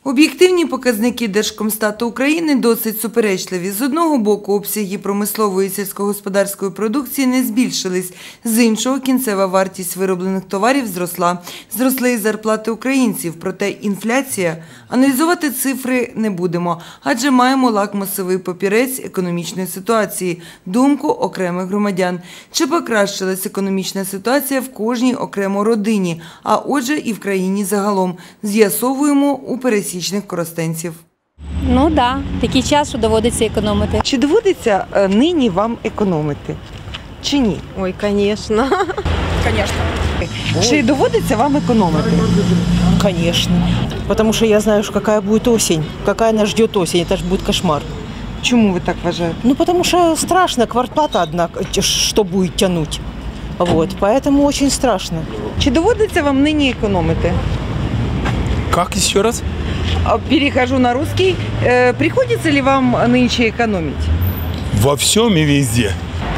Об'єктивні показники Держкомстату України досить суперечливі. З одного боку, обсяги промислової і сільськогосподарської продукції не збільшились, з іншого – кінцева вартість вироблених товарів зросла. Зросли і зарплати українців, проте інфляція. Аналізувати цифри не будемо, адже маємо лакмусовий папірець економічної ситуації – думку окремих громадян. Чи покращилась економічна ситуація в кожній окремо родині, а отже і в країні загалом? З'ясовуємо у пересічних коростенців. Ну так, такий час, що доводиться економити. Чи доводиться нині вам економити? Чи ні? Ой, конечно. Конечно. Чи доводиться вам економити? Конечно. Потому что я знаю, какая будет осень, какая нас ждет осень. Это же будет кошмар. Чому ви так вважаєте? Ну, потому что страшно, квартплата одна, что будет тянуть. Вот, поэтому очень страшно. Чи доводиться вам нині економити? Как еще раз? Перехожу на русский. Приходится ли вам нынче экономить? Во всем и везде.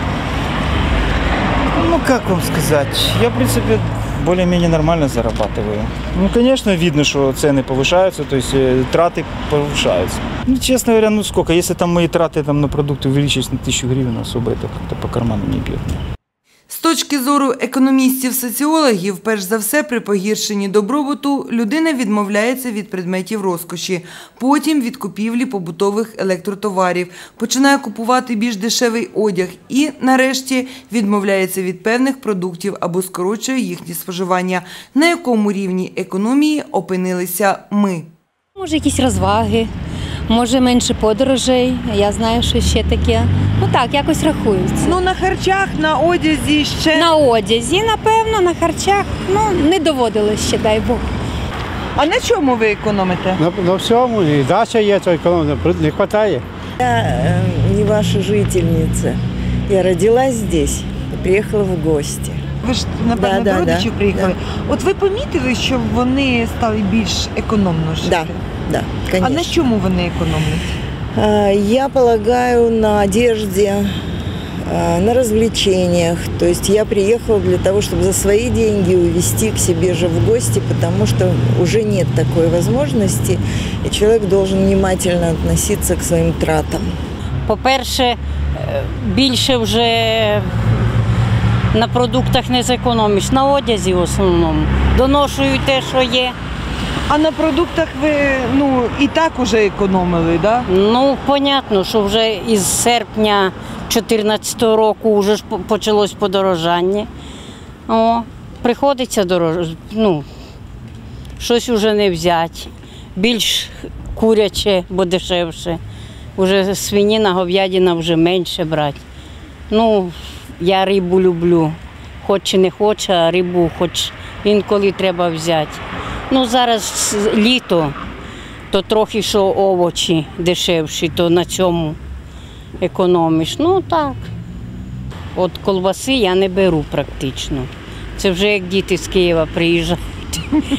Ну, как вам сказать, я, в принципе, более-менее нормально зарабатываю. Ну, конечно, видно, что цены повышаются, то есть траты повышаются. Ну, честно говоря, ну сколько, если там мои траты там, на продукты увеличились на 1000 гривен, особо это как-то по карману не бьет. З точки зору економістів-соціологів, перш за все, при погіршенні добробуту людина відмовляється від предметів розкоші, потім від купівлі побутових електротоварів, починає купувати більш дешевий одяг і, нарешті, відмовляється від певних продуктів або скорочує їхнє споживання. На якому рівні економії опинилися ми? Може, якісь розваги, може, менше подорожей, я знаю, що ще таке. Ну так, якось рахується. Ну, на харчах, на одязі ще. На одязі, напевно, на харчах, ну, не доводилось ще, дай Бог. А на чому ви економите? На всьому, і дача є, то економно, не вистачає. Я не ваша жительница. Я родилась здесь и приехала в гости. Ви ж, напевно, Да, до родичів да, приїхали. да. От ви помітили, що вони стали більш економно жити? Да, А конечно. на чому вони економлять? Я полагаю на одежде, на развлечениях. То есть я приехала для того, чтобы за свои деньги увезти к себе же в гости, потому что уже нет такой возможности, и человек должен внимательно относиться к своим тратам. По-перше, більше вже на продуктах не зекономиш, на одязі в основному. Доношую те, що є. А на продуктах ви, і так уже економили, да? Ну, понятно, що вже із серпня 2014 року вже ж почалось подорожання. Приходиться щось вже не взяти. Більш куряче, бо дешевше. Уже свинина, говядина вже менше брати. Ну, я рибу люблю. Хоч чи не хочу, а рибу хоч інколи треба взяти. Ну, зараз літо, то трохи що овочі дешевші, то на цьому економиш. Ну, так. От колбаси я не беру практично. Це вже як діти з Києва приїжджають,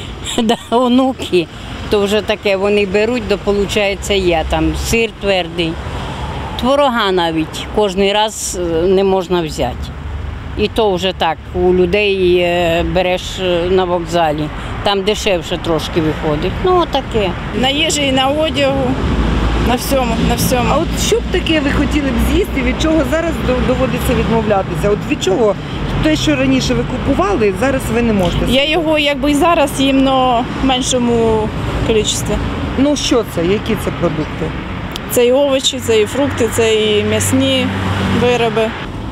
онуки, то вже таке вони беруть, то виходить я там сир твердий. Творога навіть кожен раз не можна взяти. І то вже так, у людей береш на вокзалі. Там дешевше трошки виходить. Ну, таке. На їжі і на одягу, на всьому, на всьому. А от що б таке ви хотіли б з'їсти, від чого зараз доводиться відмовлятися? От від чого те, що раніше ви купували, зараз ви не можете? Я його якби і зараз їм, але в меншому кількості. Ну, що це? Які це продукти? Це і овочі, це і фрукти, це і м'ясні вироби.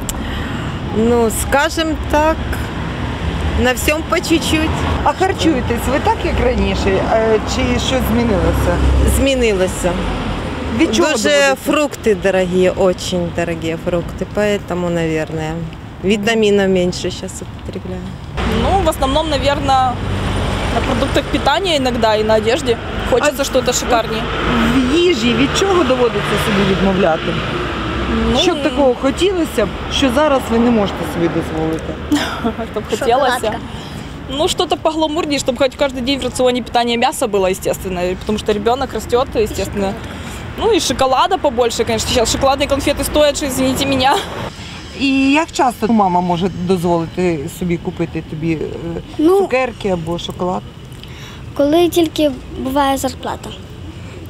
Ну, скажем так, на всем по чуть-чуть. А харчуєтесь ви так, як раніше? Чи щось змінилося? Змінилося. Від чого Дуже доводиться? фрукты дорогие, очень дорогие фрукты, поэтому, наверное, витаминов меньше сейчас употребляю. Ну, в основном, наверное, на продуктах питания иногда и на одежде. Хочется что-то шикарнее. В їжі від чого доводиться собі відмовляти? Ну, Щоб такого хотілося б, що зараз ви не можете собі дозволити? Чтобы хотелось. Ну, что-то погламурнее, чтобы хоть каждый день в рационе питания мяса было, естественно. Потому что ребенок растет, естественно. Ну и шоколада побольше, конечно. Сейчас шоколадные конфеты стоят, что, извините меня. І як часто мама може дозволити собі купити тобі цукерки або шоколад? Коли тільки буває зарплата.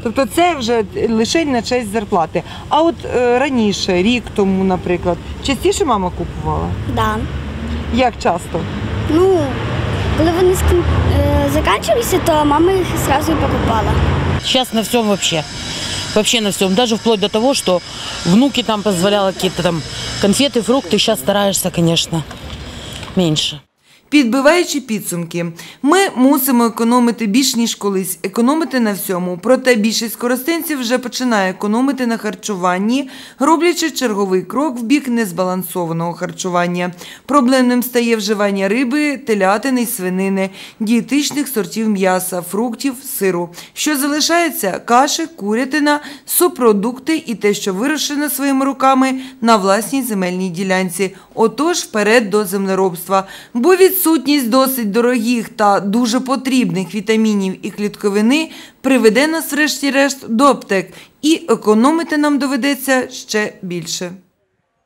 Тобто це вже лише на честь зарплати. А от раніше, рік тому, наприклад, частіше мама купувала? Да. Як часто? Ну, коли вони закінчилися, то мама їх одразу і покупала. Сейчас на всем вообще. Вообще на всем. Даже вплоть до того, что внуки там позволяла какие-то там конфеты, фрукты. Сейчас стараешься, конечно, меньше. Підбиваючи підсумки, ми мусимо економити більш ніж колись, економити на всьому. Проте більшість коростенців вже починає економити на харчуванні, роблячи черговий крок в бік незбалансованого харчування. Проблемним стає вживання риби, телятини й свинини, дієтичних сортів м'яса, фруктів, сиру. Що залишається – каші, курятина, субпродукти і те, що вирощено своїми руками на власній земельній ділянці. Отож, вперед до землеробства. Бо відсутність досить дорогих та дуже потрібних вітамінів і клітковини приведе нас врешті-решт до аптек. І економити нам доведеться ще більше.